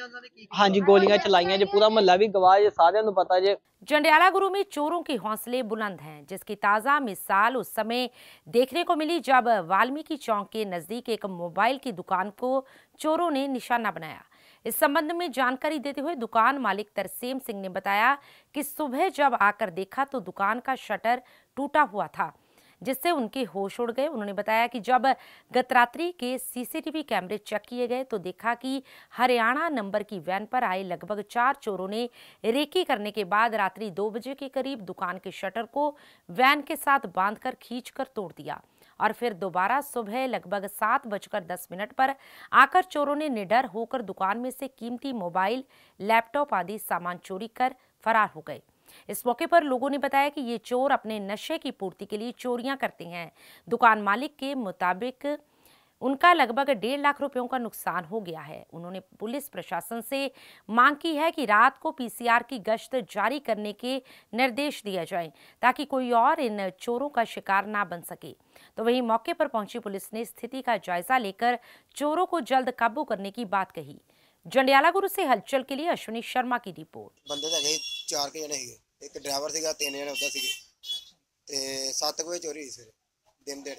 ਹਾਂਜੀ गोलियां चलाइयां जो पूरा मोहल्ला भी गवाह है सारे नु पता है। जंडियाला गुरु में चोरों के हौसले बुलंद हैं जिसकी ताज़ा मिसाल उस समय देखने को मिली जब वाल्मीकि चौक के नज़दीक एक मोबाइल की दुकान को चोरों ने निशाना बनाया। इस संबंध में जानकारी देते हुए दुकान मालिक तरसेम सिंह ने बताया कि सुबह जब आकर देखा तो दुकान का शटर टूटा हुआ था जिससे उनके होश उड़ गए। उन्होंने बताया कि जब गत रात्रि के सीसीटीवी कैमरे चेक किए गए तो देखा कि हरियाणा नंबर की वैन पर आए लगभग 4 चोरों ने रेकी करने के बाद रात्रि 2 बजे के करीब दुकान के शटर को वैन के साथ बांधकर खींचकर तोड़ दिया और फिर दोबारा सुबह लगभग 7:10 पर आकर चोरों ने निडर होकर दुकान में से कीमती मोबाइल लैपटॉप आदि सामान चोरी कर फरार हो गए। इस मौके पर लोगों ने बताया कि ये चोर अपने नशे की पूर्ति के लिए चोरियां करते हैं। दुकान मालिक के मुताबिक उनका लगभग 1.5 लाख रुपयों का नुकसान हो गया है। उन्होंने पुलिस प्रशासन से मांग की है कि रात को पीसीआर की गश्त जारी करने के निर्देश दिए जाएं ताकि कोई और इन चोरों का शिकार ना बन सके। तो वहीं मौके पर पहुंची पुलिस ने स्थिति का जायजा लेकर चोरों को जल्द काबू करने की बात कही। जंडियाला गुरु से हलचल के लिए अश्विनी शर्मा की रिपोर्ट। बंदे तो 4 के जने एक ड्राइवर सीगा 3 जने उधर सीगे ते 7 बजे चोरी हुई सवेरे दिन दिहाड़े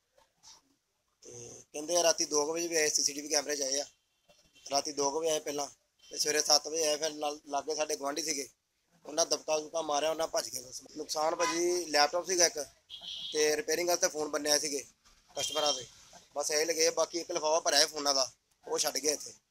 ते कहंदे राती 2 बजे भी आए सीसीटीवी कैमरे च आए राती 2 बजे आए पहला ते सवेरे 7 बजे आए फिर लागे साडे गवांढी सीगे उन्हें दबका दुबका मारिया उन्हें भज गए। बस नुकसान भाजी लैपटॉप सीगा एक ते रिपेयरिंग वास्ते फोन बनने सीगे कस्टमर से बस यही लगे बाकी एक लिफाफा भरया फोना का वो छड्ड गए इत्थे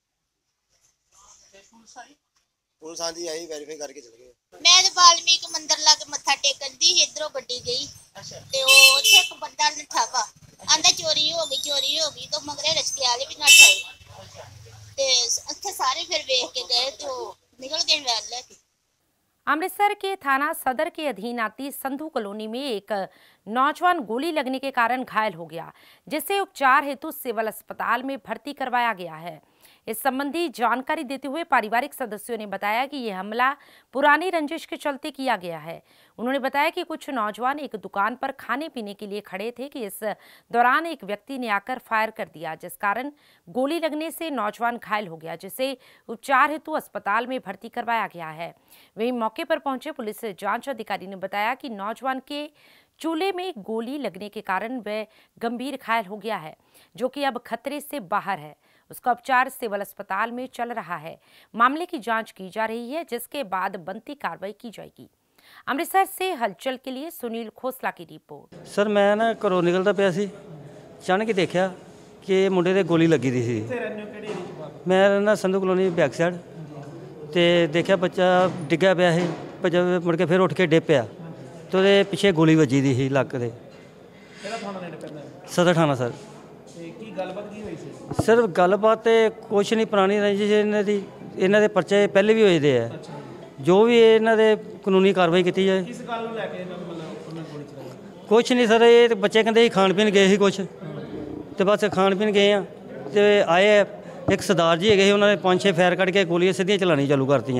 पुलिस हाँ जी आई वेरीफाई करके चल गए। मैं वाल्मीकि मंदिर लाके मत्था टेकन दी इधरों गड्डी गई ते ओ उत्थे एक बंदा नठा पा आंदा चोरी हो गई तो मगरे रचके वाले भी नठ आए ते उत्थे सारे फिर देख के गए तो निकल गए वैन लेके। अमृतसर के थाना सदर के अधीन आती संधू कॉलोनी में एक नौजवान गोली लगने के कारण घायल हो गया जिसे उपचार हेतु सिविल अस्पताल में भर्ती करवाया गया है। इस संबंधी जानकारी देते हुए पारिवारिक सदस्यों ने बताया कि यह हमला पुरानी रंजिश के चलते किया गया है। उन्होंने बताया कि कुछ नौजवान एक दुकान पर खाने पीने के लिए खड़े थे कि इस दौरान एक व्यक्ति ने आकर फायर कर दिया जिस कारण गोली लगने से नौजवान घायल हो गया जिसे उपचार हेतु अस्पताल में भर्ती करवाया गया है। वहीं मौके पर पहुंचे पुलिस जांच अधिकारी ने बताया कि नौजवान के चूल्हे में गोली लगने के कारण वह गंभीर घायल हो गया है जो कि अब खतरे से बाहर है। उसका उपचार सिविल अस्पताल में चल रहा है। मामले की जांच की जा रही है जिसके बाद बनती कार्रवाई की जाएगी। अमृतसर से हलचल के लिए सुनील खोसला की रिपोर्ट। सर मैं ना घरों निकलता पिया सी अचानक ही देखा कि मुंडे ते गोली लगी दी सी। मैं ना संधू कॉलोनी बैक साइड ते देखा बच्चा डिग्या पिया है भजा मुड़ के फिर उठ के डिप पिया तो ਉਹਦੇ ਪਿੱਛੇ ਗੋਲੀ ਵੱਜੀ ਦੀ ਸੀ ਲੱਕ ਦੇ। ਕਿਹੜਾ ਥਾਣਾ ਲੈਣਾ ਪੈਂਦਾ? ਸਦਰ ਥਾਣਾ ਸਰ। ਤੇ ਕੀ ਗੱਲਬਾਤ ਕੀ ਹੋਈ ਸੀ? ਸਰ ਗੱਲਬਾਤ ਤੇ ਕੁਛ ਨਹੀਂ ਪੁਰਾਣੀ ਰੰਜਿਸ਼ ਇਹਨਾਂ ਦੇ ਪਰਚੇ ਪਹਿਲੇ ਵੀ ਹੋਏ ਦੇ ਆ जो भी इन्हों दे कानूनी कार्रवाई की जाए। किस गल नूं लैके उन्होंने गोली चलाई? कुछ नहीं सर, ये तो बच्चे कहते खाण पीन गए ही कुछ, तो बस खाण पीन गए हैं तो आए एक सरदार जी है, उन्होंने 5-6 फायर कट के गोलियां सीधियां चलानी चालू करती।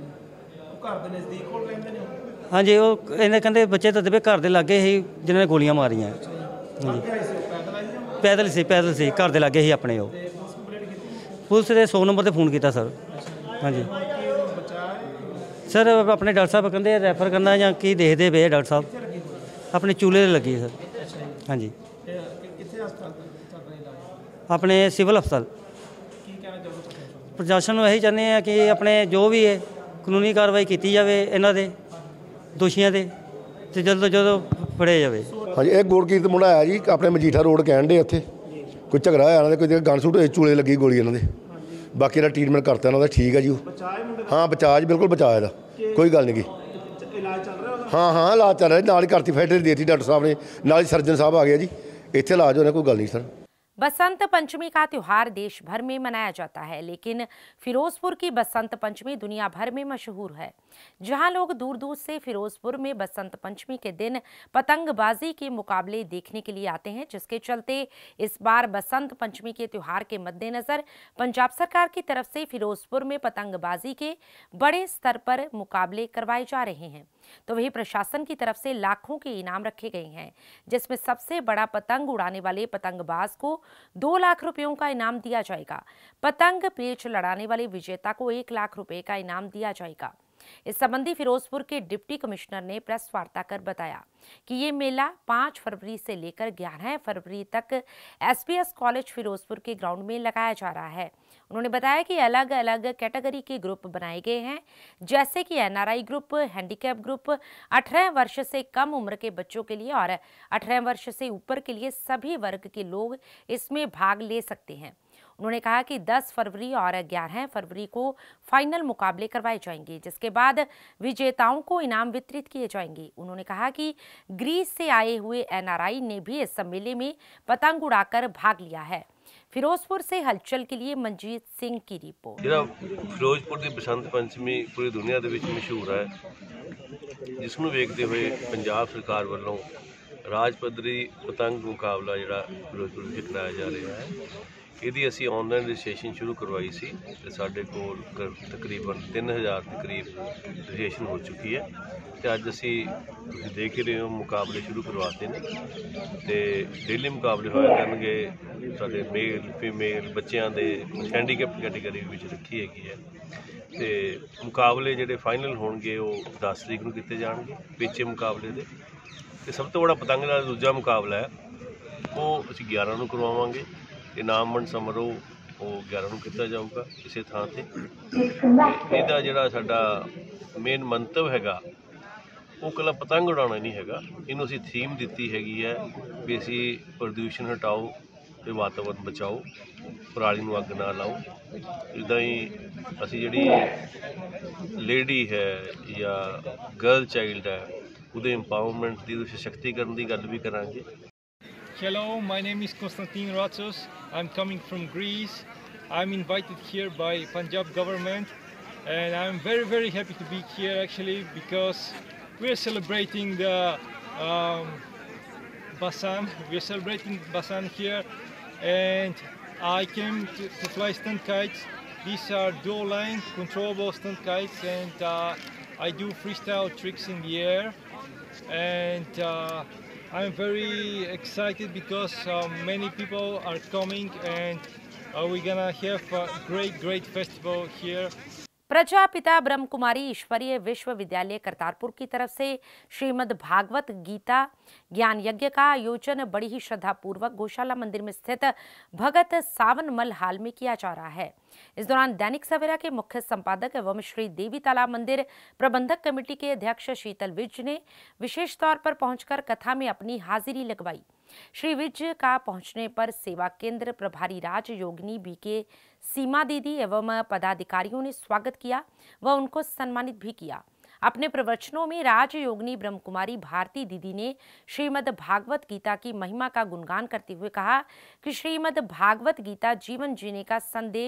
हाँ जी, वो इन्हें कहते बच्चे तो घर के लागे ही जिन्होंने गोलियां मारियां। हाँ जी, पैदल से घर के लागे ही अपने। वो पुलिस ने 100 नंबर पर फोन किया सर। हाँ जी सर, अपने डॉक्टर साहब कहते रैफर करना या की देखते पे डॉक्टर साहब अपने चूल्हे लगी सर। हाँ जी, अपने सिविल हस्पताल। प्रशासन को यही चाहते हैं कि अपने जो भी है कानूनी कार्रवाई की जाए, इन्हों के दोषियों से जल्द तो जल्द फड़े जाए। हाँ जी, एक गुरकीरत मुंडा आया जी अपने मजीठा रोड कहन दे, उत्थे कोई झगड़ा होया इन्होंने, कोई गन सूट चूले लगी गोली इन्होंने, बाकी इहदा ट्रीटमेंट करता इन्हों ठीक है जी। हाँ बचा जी, बिल्कुल बचा इहदा, कोई गल नहीं की। हाँ हाँ इलाज चल रहा है, नाल ही करती फैसिलिटी देती डॉक्टर साहब ने, नाल ही सर्जन साहब आ गया जी, इत्थे इलाज होने कोई गल नहीं सर। बसंत पंचमी का त्यौहार देश भर में मनाया जाता है, लेकिन फिरोजपुर की बसंत पंचमी दुनिया भर में मशहूर है। जहां लोग दूर दूर से फिरोजपुर में बसंत पंचमी के दिन पतंगबाजी के मुकाबले देखने के लिए आते हैं, जिसके चलते इस बार बसंत पंचमी के त्यौहार के मद्देनजर पंजाब सरकार की तरफ से फिरोजपुर में पतंगबाजी के बड़े स्तर पर मुकाबले करवाए जा रहे हैं। तो वही प्रशासन की तरफ से लाखों के इनाम रखे गए हैं, जिसमें सबसे बड़ा पतंग उड़ाने वाले पतंगबाज को 2 लाख रुपयों का इनाम दिया जाएगा। पतंग पेच लड़ाने वाले विजेता को 1 लाख रुपए का इनाम दिया जाएगा। इस संबंधी फिरोजपुर के डिप्टी कमिश्नर ने प्रेस वार्ता कर बताया कि ये मेला 5 फरवरी से लेकर 11 फरवरी तक एसपीएस कॉलेज फिरोजपुर के ग्राउंड में लगाया जा रहा है। उन्होंने बताया कि अलग अलग कैटेगरी के ग्रुप बनाए गए हैं, जैसे कि एनआरआई ग्रुप, हैंडीकैप ग्रुप, 18 वर्ष से कम उम्र के बच्चों के लिए और 18 वर्ष से ऊपर के लिए सभी वर्ग के लोग इसमें भाग ले सकते हैं। उन्होंने कहा कि 10 फरवरी और 11 फरवरी को फाइनल मुकाबले करवाए जाएंगे, जिसके बाद विजेताओं को इनाम वितरित किए जाएंगे। उन्होंने कहा कि ग्रीस से आए हुए एनआरआई ने भी इस मेले में पतंग उड़ाकर भाग लिया है। फिरोजपुर से हलचल के लिए मंजीत सिंह की रिपोर्ट। फिरोजपुर की बसंत पंचमी पूरी दुनिया के मशहूर है, जिसनू वेखते हुए पंजाब सरकार वालों राज पद्धरी पतंग मुकाबला जिहड़ा फिरोजपुर में कराया जा रहा है। ਇਹਦੀ ਅਸੀਂ ऑनलाइन रजिस्ट्रेशन शुरू करवाई सी ते साडे कोल तकरीबन 3000 के करीब रजिस्ट्रेशन हो चुकी है। तो अज असी देख ही रहे हो मुकाबले शुरू करवाते हैं, तो डेली मुकाबले होया करनगे। साडे मेल फीमेल बच्चों के हैंडीकैप कैटेगरी में रखी हैगी है। तो मुकाबले जिहड़े फाइनल होणगे वो 10 तरीक नूं कीते जाणगे पेचे मुकाबले दे। ते सब तो बड़ा पतंग दा दूजा मुकाबला है वो असी 11 नूं करवावांगे। इनाम वंड समारोह वो 11 नूं किया जाऊगा किसी थां ते। इहदा जिहड़ा साडा मेन मंतव हैगा वो कला पतंग उड़ाना नहीं हैगा, इनू असीं थीम दित्ती हैगी है भी असीं प्रदूषण हटाओ ते वातावरण बचाओ, पराली नूं अग ना लाओ। इदां ही असीं जिहड़ी लेडी है या गर्ल चाइल्ड है उहदे एम्पावरमेंट दी सशक्तिकरण दी गल भी करांगे। Hello, my name is Konstantin Ratsos. I'm coming from Greece. I'm invited here by Punjab government and I'm very happy to be here actually because we're celebrating the Basan. We're celebrating Basan here and I came to fly stunt kites. These are dual line controllable stunt kites and I do freestyle tricks in the air and I'm very excited because many people are coming and we're gonna have a great festival here. Prajapita Brahma Kumari ईश्वरीय विश्वविद्यालय करतारपुर की तरफ से श्रीमद् भागवत गीता ज्ञान यज्ञ का आयोजन बड़ी ही श्रद्धापूर्वक गौशाला मंदिर में स्थित भगत सावनमल हाल में किया जा रहा है। इस दौरान दैनिक सवेरा के मुख्य संपादक एवं श्री देवी तालाब मंदिर प्रबंधक कमेटी के अध्यक्ष शीतल विज ने विशेष तौर पर पहुंचकर कथा में अपनी हाजिरी लगवाई। श्री विज का पहुंचने पर सेवा केंद्र प्रभारी राज योगिनी बीके सीमा दीदी एवं पदाधिकारियों ने स्वागत किया व उनको सम्मानित भी किया। अपने प्रवचनों में राज योगिनी ब्रह्म कुमारी भारती दीदी ने श्रीमद् भागवत गीता की महिमा का गुणगान करते हुए कहा कि श्रीमद् भागवत गीता जीवन जीने का संदेश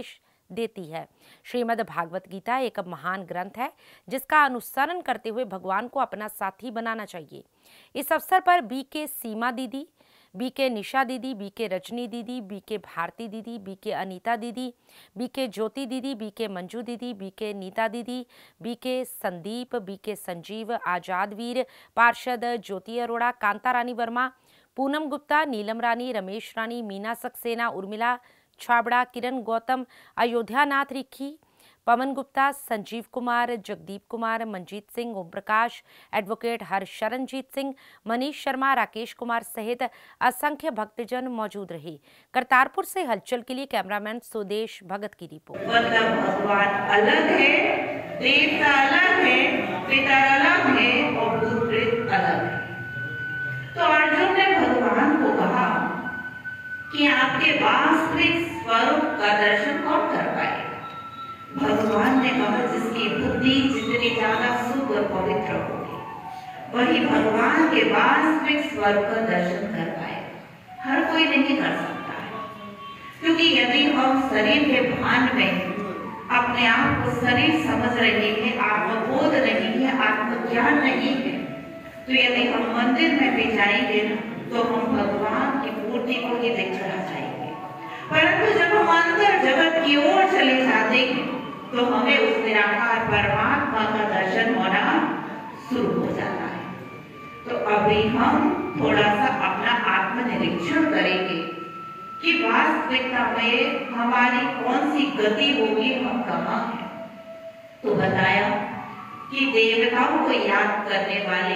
देती है। श्रीमद् भागवत गीता एक महान ग्रंथ है जिसका अनुसरण करते हुए भगवान को अपना साथी बनाना चाहिए। इस अवसर पर बीके सीमा दीदी, बीके निशा दीदी, बीके रजनी दीदी, बीके भारती दीदी, बीके अनीता दीदी, बीके ज्योति दीदी, बीके मंजू दीदी, बीके नीता दीदी, बीके संदीप, बीके संजीव, आजाद वीर, पार्षद ज्योति अरोड़ा, कांता रानी वर्मा, पूनम गुप्ता, नीलम रानी, रमेश रानी, मीना सक्सेना, उर्मिला छाबड़ा, किरण गौतम, अयोध्या नाथ रिखी, पवन गुप्ता, संजीव कुमार, जगदीप कुमार, मंजीत सिंह, ओम प्रकाश, एडवोकेट हरशरणजीत सिंह, मनीष शर्मा, राकेश कुमार सहित असंख्य भक्तजन मौजूद रहे। करतारपुर से हलचल के लिए कैमरामैन सुदेश भगत की रिपोर्ट। भगवान अलग है, देवता अलग है, पिता अलग है और भूत प्रेत अलग है। तो अर्जुन ने भगवान को कहा कि आपके वास्तविक स्वरूप का दर्शन कौन कर पाएगा? भगवान ने कहा जिसकी बुद्धि जितनी ज्यादा शुद्ध और पवित्र होगी वही भगवान के वास्तविक स्वरूप का दर्शन कर पाएगा। हर कोई नहीं कर सकता है, क्योंकि यदि हम शरीर के भान में अपने आप को शरीर समझ रहे हैं, आत्मबोध नहीं है, आत्मज्ञान नहीं है, तो यदि हम मंदिर में भी जाएंगे ना तो हम भगवान की मूर्ति को ही देखकर आ जाएंगे। परंतु जब हम अंदर जगत की ओर चले जाते हैं तो हमें उस निराकार परमात्मा का दर्शन होना शुरू हो जाता है। तो अभी हम थोड़ा सा अपना आत्मनिरीक्षण करेंगे कि वास्तविकता में हमारी कौन सी गति होगी, हम कहाँ हैं। तो बताया कि देवताओं को याद करने वाले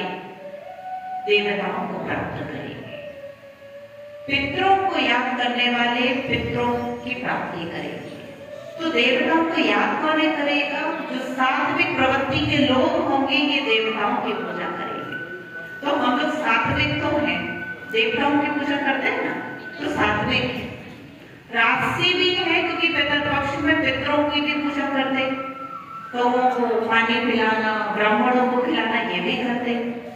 देवताओं को प्राप्त करेंगे, पितरों को याद करने वाले पितरों की प्राप्ति करेंगे। तो देवताओं को याद कौन करेगा? जो सात्विक प्रवृत्ति के लोग होंगे ये देवताओं की पूजा करेंगे। तो हम लोग सात्विक तो हैं, देवताओं की पूजा करते हैं ना, तो सात्विक है। राजसी भी है क्योंकि पितृपक्ष में पितरों की भी पूजा करते, तो वो पानी पिलाना, ब्राह्मणों को खिलाना ये भी करते।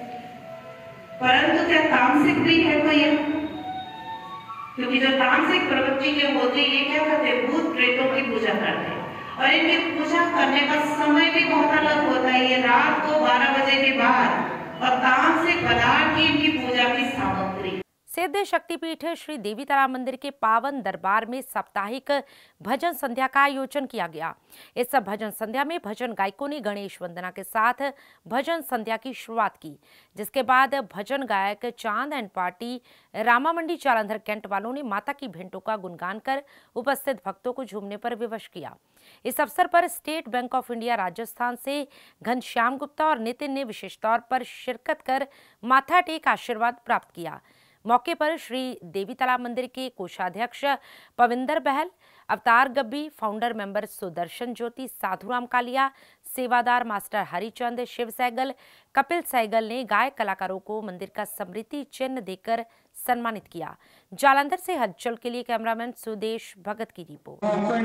परंतु क्या तामसिक भी है कोई? क्योंकि जो तामसिक प्रवृत्ति के होते ये क्या करते? भूत प्रेतों की पूजा करते, और इनकी पूजा करने का समय भी बहुत अलग होता है। ये रात को 12 बजे के बाद, और तामसिक पदार्थ की इनकी पूजा की सामग्री। सिद्ध शक्तिपीठ श्री देवी तारा मंदिर के पावन दरबार में साप्ताहिक भजन संध्या का आयोजन किया गया। इस भजन संध्या में भजन गायकों ने गणेश वंदना के साथ भजन संध्या की शुरुआत की, जिसके बाद भजन गायक Chand and party Rama Mandi Jalandhar cantt वालों ने माता की भेंटों का गुणगान कर उपस्थित भक्तों को झूमने पर विवश किया। इस अवसर पर स्टेट बैंक ऑफ इंडिया राजस्थान से घनश्याम गुप्ता और नितिन ने विशेष तौर पर शिरकत कर माथा टेक आशीर्वाद प्राप्त किया। मौके पर श्री देवी तालाब मंदिर के कोषाध्यक्ष पविंदर बहल, अवतार गब्बी, फाउंडर मेंबर सुदर्शन ज्योति, साधुराम कालिया, सेवादार मास्टर हरिचंद, शिव सहगल, कपिल सहगल ने गायक कलाकारों को मंदिर का स्मृति चिन्ह देकर सम्मानित किया। जालंधर से हलचल के लिए कैमरामैन सुदेश भगत की रिपोर्ट।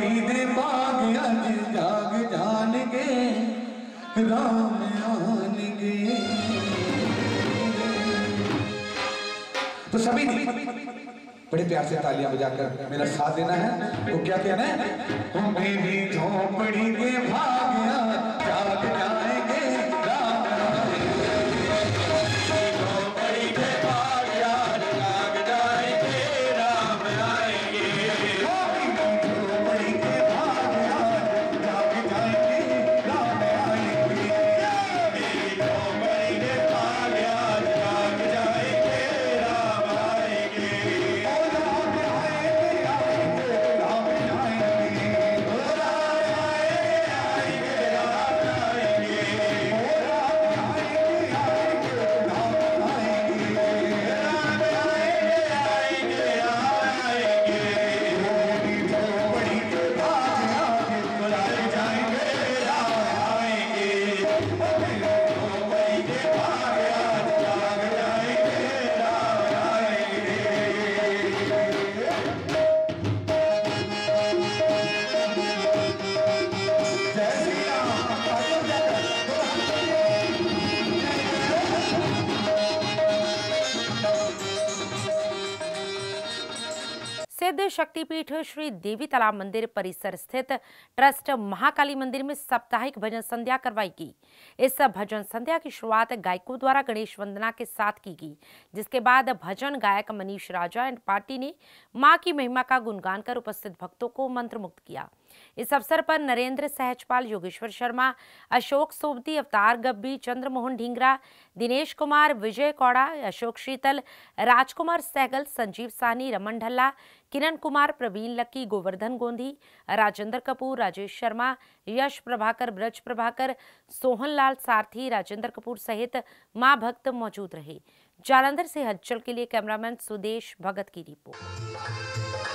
तो सभी बड़े प्यार से तालियां बजाकर मेरा साथ देना है। तो क्या कहना है? मेरी झोपड़ी के भाग्या जाग जाएंगे, झोपड़ी के भाग्या जाग जाएंगे, राम आएंगे। झोपड़ी के भाग्या जाग जाएंगे, राम आएंगे। मेरी झोपड़ी के भाग्या जाग जाएंगे, प्रसिद्ध शक्तिपीठ श्री देवी तालाब मंदिर परिसर स्थित ट्रस्ट महाकाली मंदिर में साप्ताहिक भजन संध्या करवाई गई। इस भजन संध्या की शुरुआत गायकों द्वारा गणेश वंदना के साथ की गई, जिसके बाद भजन गायक मनीष राजा एंड पार्टी ने मां की महिमा का गुणगान कर उपस्थित भक्तों को मंत्रमुग्ध किया। इस अवसर पर नरेंद्र सहजपाल, योगेश्वर शर्मा, अशोक सोबती, अवतार गब्बी, चंद्रमोहन ढींगरा, दिनेश कुमार, विजय कौड़ा, अशोक शीतल, राजकुमार सहगल, संजीव सानी, रमन ढल्ला, किरण कुमार, प्रवीण लक्की, गोवर्धन गोंधी, राजेंद्र कपूर, राजेश शर्मा, यश प्रभाकर, ब्रज प्रभाकर, सोहनलाल सारथी, राजेंद्र कपूर सहित मां भक्त मौजूद रहे। जालंधर से हलचल के लिए कैमरामैन सुदेश भगत की रिपोर्ट।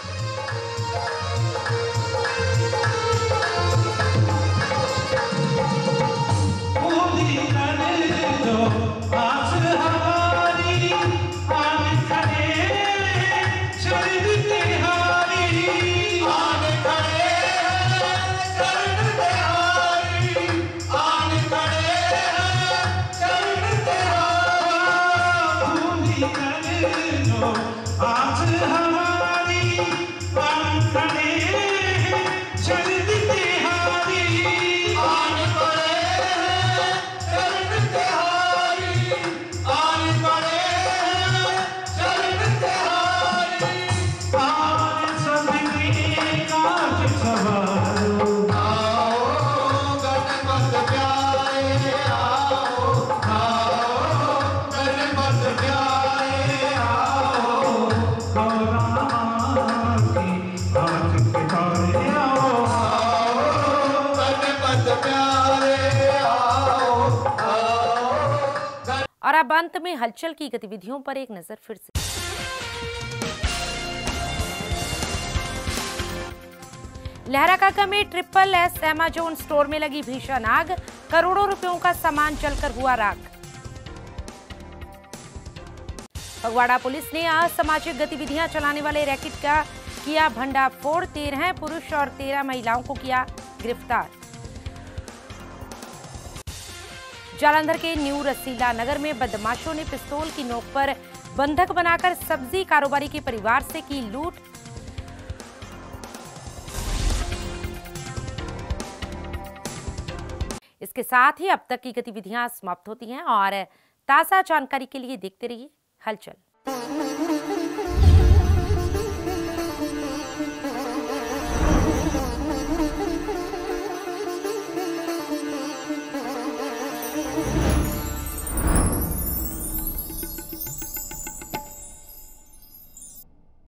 और अब अंत में हलचल की गतिविधियों पर एक नजर फिर से। लहराकाका में SSS एमेजॉन स्टोर में लगी भीषण आग, करोड़ों रुपयों का सामान जलकर हुआ राख। फगवाड़ा पुलिस ने असामाजिक गतिविधियां चलाने वाले रैकेट का किया भंडाफोड़, 13 पुरुष और 13 महिलाओं को किया गिरफ्तार। जालंधर के न्यू रसीला नगर में बदमाशों ने पिस्तौल की नोक पर बंधक बनाकर सब्जी कारोबारी के परिवार से की लूट। इसके साथ ही अब तक की गतिविधियां समाप्त होती हैं और ताजा जानकारी के लिए देखते रहिए हलचल।